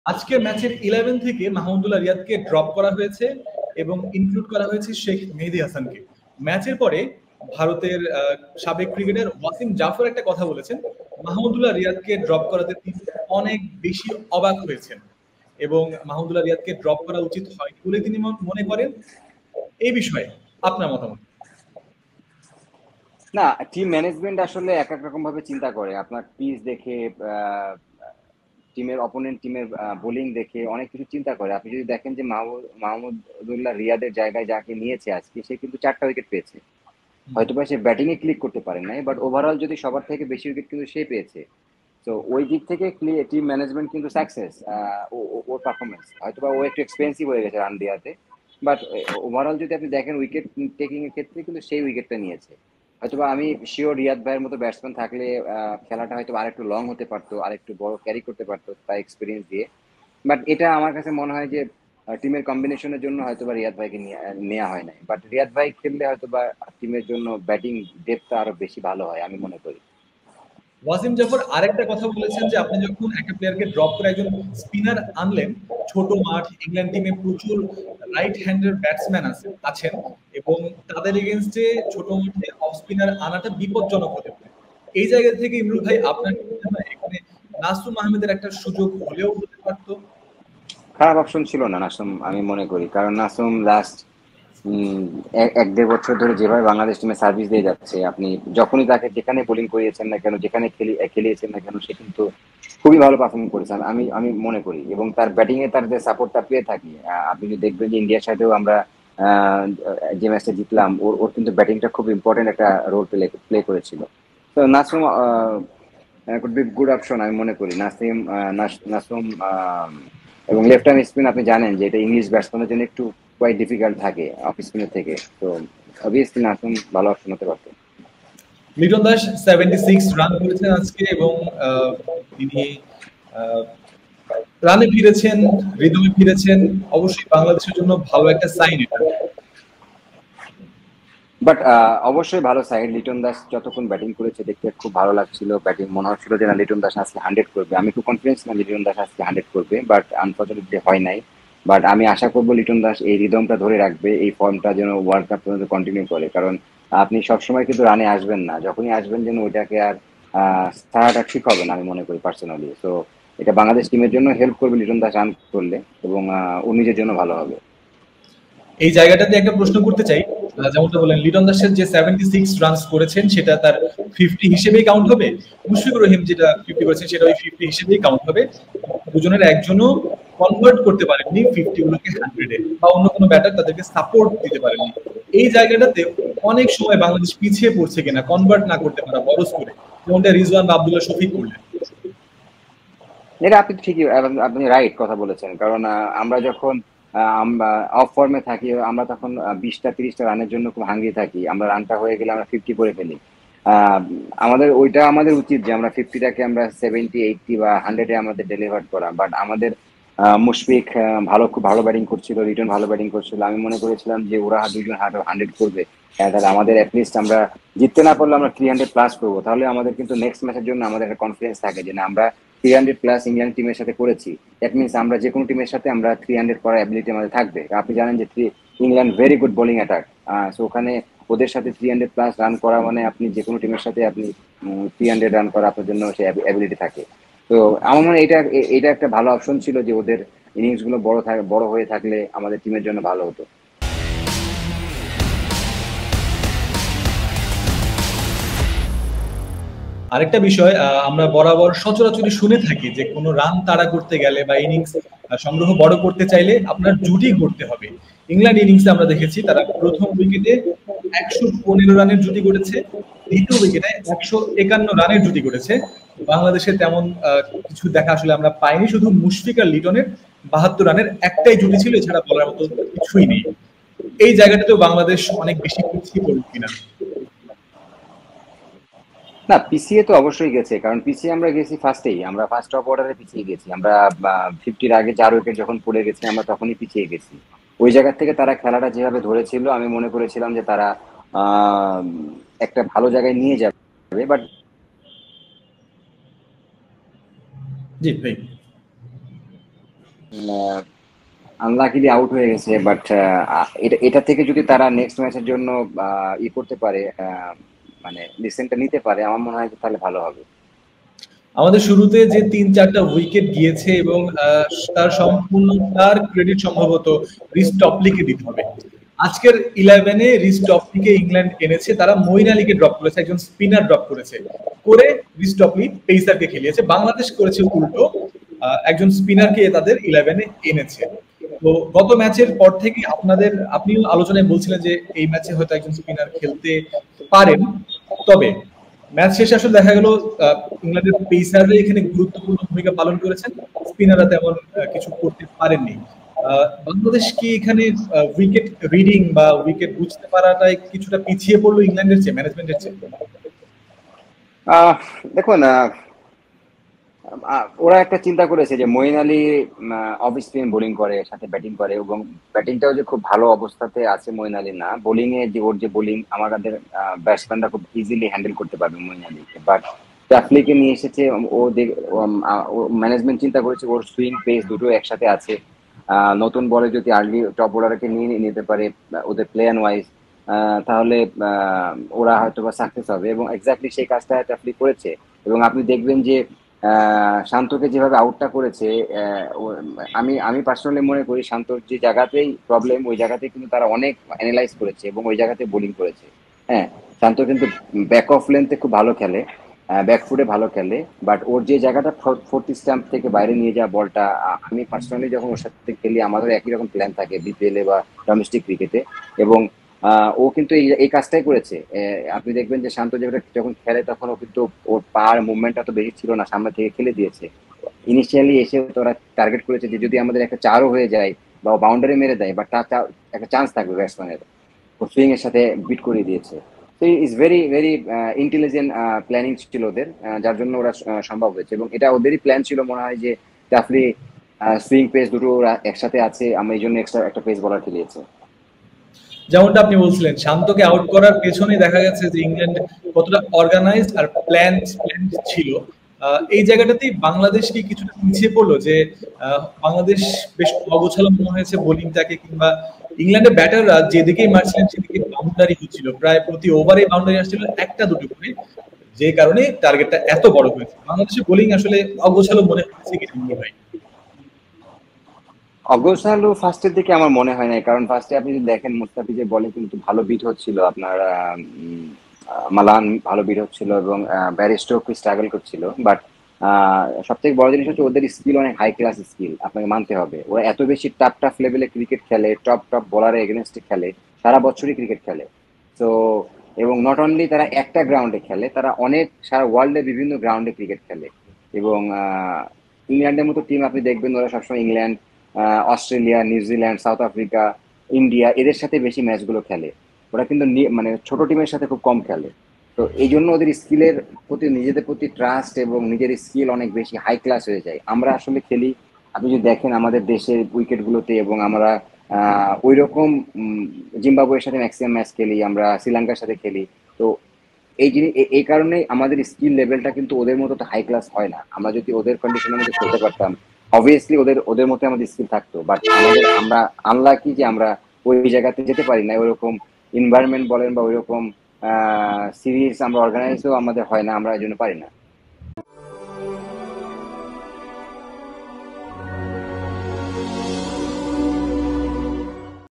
আজকের ম্যাচের 11 থেকে মাহমুদুল্লাহ রিয়াদকে ড্রপ করা হয়েছে এবং ইনক্লুড করা হয়েছে শেখ মেহেদী হাসানকে। ম্যাচের পরে ভারতের সাবেক ক্রিকেটার ওয়াসিম জাফর একটা কথা বলেছেন, মাহমুদুল্লাহ রিয়াদকে ড্রপ করাতে তিনি অনেক বেশি অবাক হয়েছেন এবং মাহমুদুল্লাহ রিয়াদকে ড্রপ করা উচিত হয়নি বলে তিনি মনে করেন। এই বিষয়ে আপনার মতামত? না, টিম ম্যানেজমেন্ট আসলে এক এক রকম ভাবে চিন্তা করে। আপনার পিচ দেখে, টিমের অপোনেন্ট টিমের বোলিং দেখে অনেক কিছু চিন্তা করে। আপনি যদি দেখেন যে মাহমুদুল্লাহ রিয়াদের জায়গায় যাকে নিয়েছে আজকে, সে কিন্তু 4টা উইকেট পেয়েছে। হয়তোবা সে ব্যাটিং এ ক্লিক করতে পারে নাই, বাট ওভারঅল যদি সবার থেকে বেশি উইকেট কিন্তু সে পেয়েছে। তো ওই দিক থেকে টিম ম্যানেজমেন্ট কিন্তু সাকসেস ওর পারফরমেন্স। হয়তোবা ও একটু এক্সপেন্সিভ হয়ে গেছে রান দেওয়াতে, বাট ওভারঅল যদি আপনি দেখেন উইকেট টেকিং এর ক্ষেত্রে কিন্তু সেই উইকেটটা নিয়েছে। হয়তোবা আমি শিওর রিয়াদ ভাইয়ের মতো ব্যাটসম্যান থাকলে খেলাটা হয়তো আরেকটু লং হতে পারতো, আরেকটু বড় ক্যারি করতে পারতো তার এক্সপিরিয়েন্স দিয়ে। বাট এটা আমার কাছে মনে হয় যে টিমের কম্বিনেশনের জন্য হয়তোবা রিয়াদ ভাইকে নেওয়া হয় নাই। বাট রিয়াদ ভাই খেললে হয়তোবা টিমের জন্য ব্যাটিং ডেপথটা আরো বেশি ভালো হয় আমি মনে করি। ওয়াসিম জাফর আরেকটা কথা বলেছেন যে আপনি যখন একটা প্লেয়ারকে ড্রপ করে একজন স্পিনার আনলেন, ছোট মাঠ, ইংল্যান্ড টিমে প্রচুর রাইট হ্যান্ডের ব্যাটসম্যান আছেন এবং তাদের এগেনস্টে ছোট মাঠে অফ স্পিনার আনাটা বিপজ্জনক হতে পারে। এই জায়গা থেকে ইমরুল ভাই আপনার কি মনে হয় এখানে নাসুম আহমেদের একটা সুযোগ হলেও হতে পারতো? খারাপ অপশন ছিল না নাসুম, আমি মনে করি। কারণ নাসুম লাস্ট 1-1.5 বছর ধরে যেভাবে বাংলাদেশ টিমে সার্ভিস দিয়ে যাচ্ছে, আপনি যখনই তাকে যেখানে বোলিং করিয়েছেন না কেন, যেখানে খেলিয়েছেন না কেন, সে কিন্তু খুবই ভালো পারফর্ম করেছেন আমি আমি মনে করি। এবং তার ব্যাটিং এ তার যে সাপোর্টটা পেয়ে থাকি, আপনি যদি দেখবেন যে ইন্ডিয়ার সাথেও আমরা যে ম্যাচটা জিতলাম, ওর কিন্তু ব্যাটিংটা খুব ইম্পর্টেন্ট একটা রোল প্লে করেছিল। তো Nasum could be good option আমি মনে করি। নাসুম এবং লেফট হ্যান্ড স্পিন আপনি জানেন যে এটা ইংলিশ ব্যাটসম্যানের জন্য একটু কোয়াইট ডিফিকাল্ট থাকে অফ স্পিনের থেকে। তো অবভিয়াসলি নাসুম ভালো অপশন হতে পারতো। লিটন দাস 76 রান করেছেন আজকে এবং তিনি রানে ফিরেছেন, রিদমে ফিরেছেন। অবশ্যই বাংলাদেশের জন্য ভালো একটা সাইন এটা। বাট অবশ্যই ভালো সাইড। লিটন দাস যতক্ষণ ব্যাটিং করেছে দেখতে খুব ভালো লাগছিল। ব্যাটিং মনে হচ্ছিল যে না, লিটন দাস আজকে 100 করবে। আমি একটু কনফিডেন্স না লিটন দাস আজকে 100 করবে, বাট আনফর্চুনেটলি হয় নাই। বাট আমি আশা করবো লিটন দাস এই রিদমটা ধরে রাখবে, এই ফর্মটা যেন ওয়ার্ল্ড কাপ পর্যন্ত কন্টিনিউ করে। কারণ আপনি সবসময় কিন্তু রানে আসবেন না, যখনই আসবেন যেন ওইটাকে আর ছাড়াটা ঠিক হবে না আমি মনে করি পার্সোনালি। তো এটা বাংলাদেশ টিমের জন্য হেল্প করবে লিটন দাস রান করলে, এবং ও নিজের জন্য ভালো হবে। এই জায়গাটাতে একটা প্রশ্ন করতে চাই, যেমনটা বলেন লিটন দাসের যে 76 রানস করেছেন সেটা তার 50 হিসেবেই কাউন্ট হবে, মুশফিকুর রহিম যেটা 50 করেছেন সেটা ওই 50 হিসেবেই কাউন্ট হবে। দুজনের একজনও কনভার্ট করতে পারেননি 50 গুলোকে 100-এ, বা অন্য কোনো ব্যাটার তাদেরকে সাপোর্ট দিতে পারেননি। এই জায়গাটাতে অনেক সময় বাংলাদেশ পিছিয়ে পড়ছে কিনা কনভার্ট না করতে পারা বড় স্কোরে, যেমনটা রিজওয়ান বা আব্দুল্লাহ শফিক করলেন। এটা আপনি ঠিকই, আপনি রাইট কথা বলেছেন। কারণ আমরা যখন আমরা অফ ফর্মে থাকি, আমরা তখন 20টা 30টা রানের জন্য খুব হাঙ্গি থাকি। আমরা রানটা হয়ে গেলে আমরা 50 করে ফেলি। আমাদের উচিত যে আমরা 50টাকে আমরা 70, 80 বা 100-এ আমাদের ডেলিভার করা। বাট আমাদের মুশফিক খুব ভালো ব্যাটিং করছিল, রিটন ভালো ব্যাটিং করছিল। আমি মনে করেছিলাম যে ওরা দুজন 100 করবে, তাহলে আমাদের অ্যাটলিস্ট আমরা জিততে না পারলে আমরা 300+ করবো। তাহলে আমাদের কিন্তু নেক্সট ম্যাচের জন্য আমাদের একটা কনফিডেন্স থাকে যে না, আমরা 300+ ইংল্যান্ড টিমের সাথে করেছি। দ্যাট মিনস আমরা যে কোনো টিমের সাথে আমরা 300 করার অ্যাবিলিটি আমাদের থাকবে। আপনি জানেন যে England very good bowling attack. So ওখানে ওদের সাথে 300+ রান করা মানে আপনি যে কোনো টিমের সাথে আপনি 300 রান করা আপনার জন্য সে অ্যাবিলিটি থাকে। তো আমার মনে হয় এটা একটা ভালো অপশন ছিল যে ওদের ইনিংস গুলো বড় হয়ে থাকলে আমাদের টিমের জন্য ভালো হতো। আরেকটা বিষয়, আমরা বরাবর সচরাচরই শুনে থাকি যে কোনো রান তাড়া করতে গেলে বা ইনিংস সংগ্রহ বড় করতে চাইলে আপনার জুটি করতে হবে। ইংল্যান্ড ইনিংসে আমরা দেখেছি তারা প্রথম উইকেটে 115 রানের জুটি করেছে, দ্বিতীয় উইকেটে 151 রানের জুটি করেছে। বাংলাদেশে তেমন কিছু দেখা আসলে আমরা পাইনি, শুধু মুশফিক আর লিটনের 72 রানের একটাই জুটি ছিল, এছাড়া বলার মতো কিছুই নেই। এই জায়গাটাতেও বাংলাদেশ অনেক বেশি পিছিয়ে পড়ল কিনা? না, পিছিয়ে তো অবশ্যই গেছে। কারণ পিছিয়ে আমরা গেছি ফার্স্টেই, আমরা ফার্স্ট অফ অর্ডারে পিছিয়ে গেছি। আমরা 50-র আগে 4 উইকেট যখন পড়ে গেছি আমরা তখনই পিছিয়ে গেছি। ওই জায়গা থেকে তারা খেলাটা যেভাবে ধরেছিল আমি মনে করেছিলাম যে তারা একটা ভালো জায়গায় নিয়ে যাবে। বাট জি ভাই। আনলাকিলি আউট হয়ে গেছে, বাট এটা থেকে যদি তারা নেক্সট ম্যাচের জন্য ই করতে পারে, মানে ডিসিশনটা নিতে পারে, আমার মনে হয় যে তাহলে ভালো হবে। আমাদের শুরুতে যে 3-4টা উইকেট গিয়েছে এবং তার সম্পূর্ণ তার ক্রেডিট সম্ভবত রিস টপলিকে দিতে হবে। আজকের 11-এ রিস টপলিকে ইংল্যান্ড এনেছে, তারা মঈন আলীকে ড্রপ করেছে, একজন স্পিনার ড্রপ করেছে, করে রিস টপলি পেসারকে খেলিয়েছে। বাংলাদেশ করেছে উল্টো, একজন স্পিনারকে তাদের 11-এ এনেছে। তো গত ম্যাচের পর থেকে আপনিও আলোচনায় বলছিলেন যে এই ম্যাচে হয়তো একজন স্পিনার খেলতে পারেন, তবে ম্যাচ শেষে আসলে দেখা গেল ইংল্যান্ডের পেসাররা এখানে গুরুত্বপূর্ণ ভূমিকা পালন করেছেন, স্পিনাররা তেমন কিছু করতে পারেননি। বাংলাদেশ কি এখানে উইকেট রিডিং বা উইকেট বুঝতে পারাটাই কিছুটা পিছিয়ে পড়লো ইংল্যান্ডের চেয়ে, ম্যানেজমেন্টের চেয়ে? দেখুন, ওরা একটা চিন্তা করেছে যে Moeen Ali off spin bowling করে, সাথে ব্যাটিং করে, এবং ব্যাটিংটাও যে খুব ভালো অবস্থাতে আছে মঈন আলী না, বোলিং এ যে ওর যে বোলিং আমাদের ব্যাটসম্যানরা খুব ইজিলি হ্যান্ডেল করতে পারবে মঈন আলীকে। বাট জাফরিকে নিয়ে এসেছে, ও ম্যানেজমেন্ট চিন্তা করেছে ওর সুইং পেস দুটো একসাথে আছে, নতুন বলে যদি আর্লি টপ অর্ডারকে নিয়ে নিতে পারে ওদের প্লেয়ার ওয়াইজ, তাহলে ওরা হয়তো বা সাকসেস হবে, এবং এক্স্যাক্টলি সেই কাজটা জাফরি করেছে। এবং আপনি দেখবেন যে শান্তকে যেভাবে আউটটা করেছে, আমি আমি পার্সোনালি মনে করি শান্তর যে জায়গাতেই প্রবলেম, ওই জায়গাতেই কিন্তু তারা অনেক অ্যানালাইজ করেছে এবং ওই জায়গাতে বোলিং করেছে। হ্যাঁ, শান্ত কিন্তু ব্যাক অফ লেন্থে খুব ভালো খেলে, ব্যাকফুটে ভালো খেলে, বাট ওর যে জায়গাটা 40 স্ট্যাম্প থেকে বাইরে নিয়ে যাওয়া বলটা, আমি পার্সোনালি যখন ওর সাথে খেলি আমাদের একই রকম প্ল্যান থাকে বিপিএল এ বা ডোমেস্টিক ক্রিকেটে, এবং ও কিন্তু এই কাজটাই করেছে। আপনি দেখবেন যে শান্ত যখন খেলে তখন ও কিন্তু ওর পার মুভমেন্টটা তো বেশি ছিল না, সামনে থেকে খেলে দিয়েছে। ইনিশিয়ালি এসে তোরা টার্গেট করেছে যে যদি আমাদের একটা চারও হয়ে যায় বা বাউন্ডারি মেরে দেয়, বা তার একটা চান্স থাকবে ব্যাটসম্যানের, ও সুইং এর সাথে বিট করে দিয়েছে। তো is very very intelligent planning ছিল ওদের, যার জন্য ওরা সম্ভব হয়েছে, এবং এটা ওদেরই প্ল্যান ছিল মনে হয় যে জাফরি সুইং পেস দুটো ওরা একসাথে আছে, আমরা এই জন্য এক্সট্রা একটা পেস বলার খেলিয়েছে। যেমনটা আপনি বলছিলেন, শান্তকে আউট করার পেছনে দেখা গেছে যে ইংল্যান্ড কতটা অর্গানাইজড আর প্ল্যান ছিল। এই জায়গাটাতেই বাংলাদেশ কি কিছুটা পিছিয়ে পড়লো, যে বাংলাদেশ বেশ অগোছালো মনে হয়েছে বোলিংটাকে, কিংবা ইংল্যান্ডের ব্যাটাররা যেদিকেই মারছিলেন সেদিকে বাউন্ডারি হচ্ছিল, প্রায় প্রতি ওভারে বাউন্ডারি আসছিল একটা দুটো করে, যে কারণে টার্গেটটা এত বড় হয়েছে। বাংলাদেশের বোলিং আসলে অগোছালো মনে হচ্ছে কি ভাই? অগোছালো ফার্স্টের দিকে আমার মনে হয় না, কারণ ফার্স্টে আপনি যদি দেখেন মুস্তাফিজের বলে কিন্তু ভালো বিট হচ্ছিল, আপনার মালান ভালো বিট হচ্ছিল, এবং ব্যারিস্টো খুব স্ট্রাগল করছিল। বাট সব থেকে বড় জিনিস হচ্ছে ওদের স্কিল অনেক হাই ক্লাস স্কিল, আপনাকে মানতে হবে। ওরা এত বেশি টাফ টাফ লেভেলে ক্রিকেট খেলে, টপ টপ বোলারের এগেনস্টে খেলে, সারা বছরই ক্রিকেট খেলে। তো এবং নট অনলি তারা একটা গ্রাউন্ডে খেলে, তারা অনেক সারা ওয়ার্ল্ডে বিভিন্ন গ্রাউন্ডে ক্রিকেট খেলে। এবং ইংল্যান্ডের মতো টিম আপনি দেখবেন ওরা সবসময় England, Australia, New Zealand, South Africa, India এদের সাথে বেশি ম্যাচগুলো খেলে। ওরা কিন্তু মানে ছোট টিমের সাথে খুব কম খেলে। তো এই জন্য ওদের স্কিলের প্রতি, নিজেদের প্রতি ট্রাস্ট এবং নিজের স্কিল অনেক বেশি হাই ক্লাস হয়ে যায়। আমরা আসলে খেলি, আপনি যদি দেখেন আমাদের দেশের উইকেট গুলোতে, এবং আমরা ওই রকম জিম্বাবুয়ের সাথে ম্যাক্সিমাম ম্যাচ খেলি, আমরা শ্রীলঙ্কার সাথে খেলি। তো এই জিনিস, এই কারণেই আমাদের স্কিল লেভেলটা কিন্তু ওদের মতো তো হাই ক্লাস হয় না। আমরা যদি ওদের কন্ডিশনের মধ্যে খেলতে পারতাম, অবভিয়াসলি ওদের মতো আমাদের স্কিল থাকতো, বাট আমরা আনলাকি যে আমরা ওই জায়গাতে যেতে পারি না। ওইরকম এনভায়রনমেন্ট বলেন বা ওইরকম সিরিজ আমরা অর্গানাইজও আমাদের হয় না, আমরা এই জন্য পারি না।